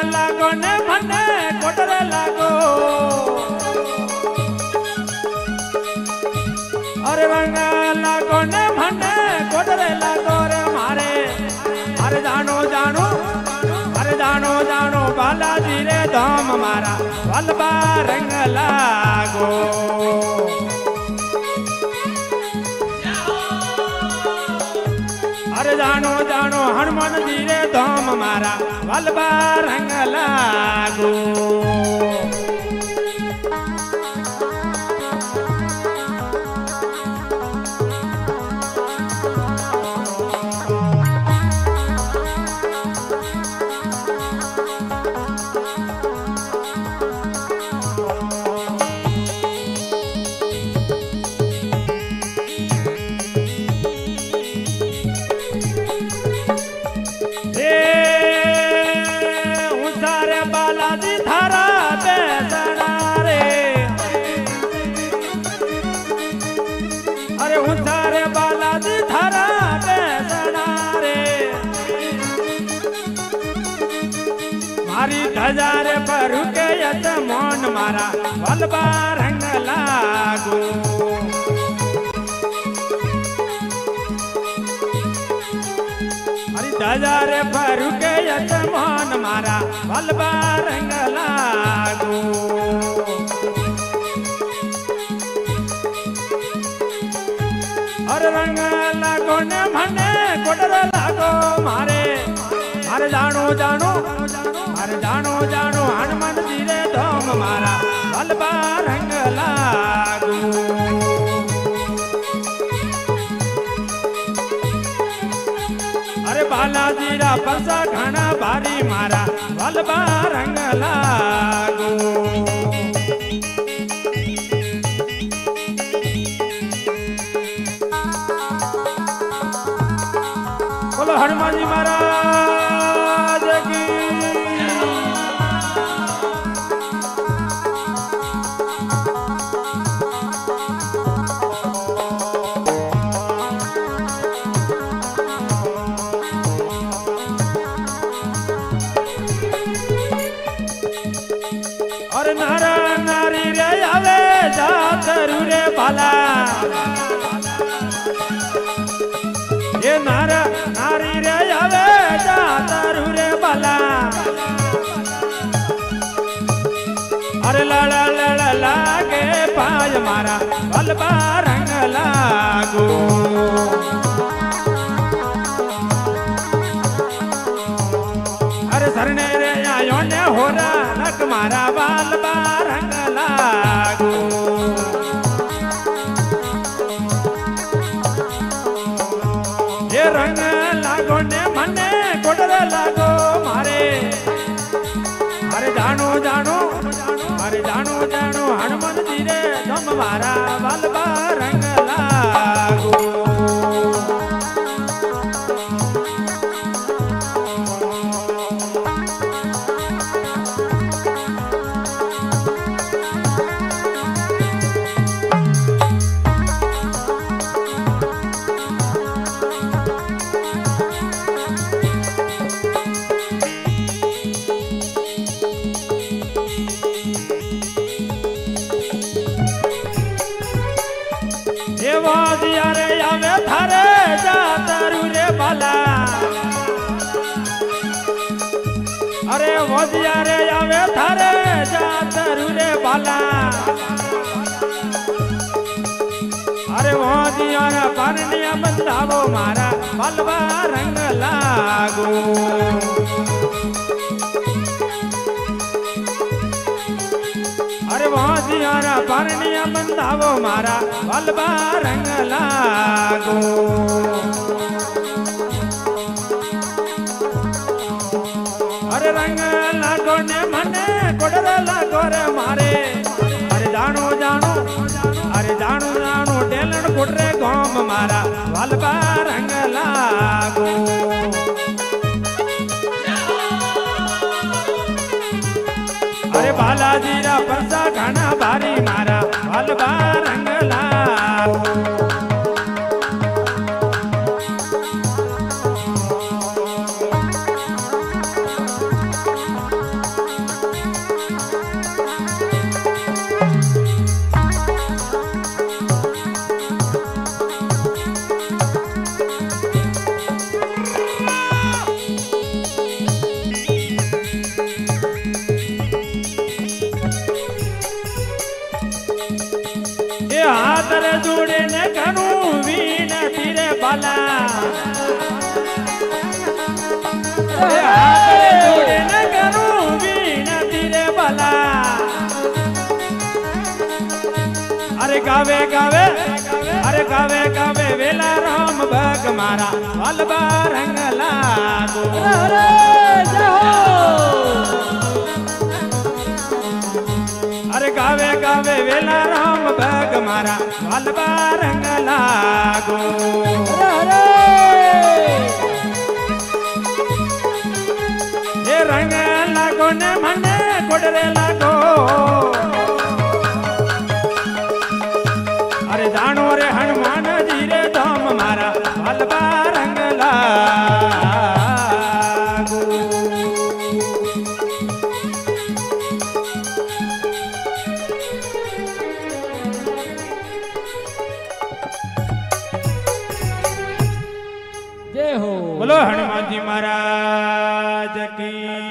लागो ने मने कोटरे लागो अरे रंग लागो ने मने कोटरे लागो रे मारे अरे जानो जानो अरे जानो जानो बालाजी रे धाम मारा वलबा रंग लागो अरे जानो जानो हनुमान जी रे धाम मारा वलबा रंग लागो हजार पर के यत मोन मारा वलबा रंग लागो अरे हजार पर के यत मोन मारा वलबा रंग लागो अरे रंग लागो ने मने कोटर लागो मारे अरे जानो जानो अरे जानो जानो हनुमान जी रे धाम मारा वलबा रंग लागो अरे बालाजी रा परसा घना भारी मारा वलबा रंग लागो बोलो हनुमान जी महाराज की और नारा नारी रे आवे जातरू रे बाला ये नारा नारी रे आवे जातरू रे बाला अरे लड़ा लड़ा लागे पाय मारा वलबा रंग लागो अरे सरने रे आयो ने होरा लक मारा वलबा रंग लागो ये रंग लागो ने मने कोटर लागो मारे अरे जानो जानो अरे जानो जानो हनुमान जी रे धम मारा वलबा रंग लागो रे आवे थारे जातरू रे बाला अरे वजिया रे आवे थारे जातरू रे बाला अरे वजिया रे पानिया बंधावो मारा वलबा रंग लागो अरे वजिया रे पानिया बंधावो मारा वलबा रंग लागो अरे रंग लागो ने मने कोडर लागो रे मारे अरे जानो जानो अरे जानो जानो डेलन कोडरे गाम मारा वलबा रंग लागो अरे बालाजी रा परसा घना भारी मारा वलबा रंग लागो रे जोड़े ने करूं वीण तेरे बाला जोड़े ने करूं वीण तेरे बाला अरे गावे गावे अरे गावे गावे वेला राम भग मारा वालबा रंग लागो अरे गावे गावे वेला राम भग मारा वालबा रंग लागो ये रंग लागो ने मने कोडरे लागो अरे जानो रे हनुमान जी रे धाम मारा वालबा रंग लागो जय हो बोलो हनुमान जी महाराज की